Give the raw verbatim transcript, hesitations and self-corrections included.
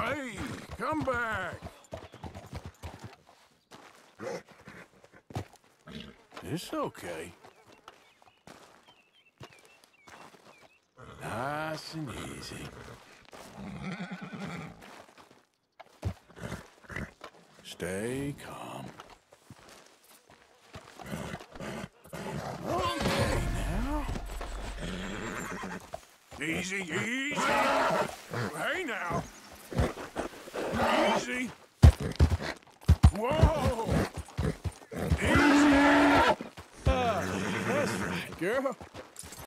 Hey, come back. It's okay. Nice and easy. Stay calm. Okay, now. Easy, easy. Hey, now. Easy. Whoa. Easy. Ah, that's right, girl.